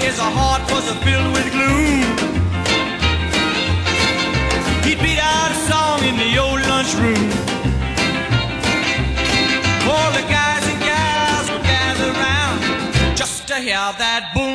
his heart was filled with gloom. He'd beat out a song in the old lunchroom. All the guys and gals would gather round just to hear that boom.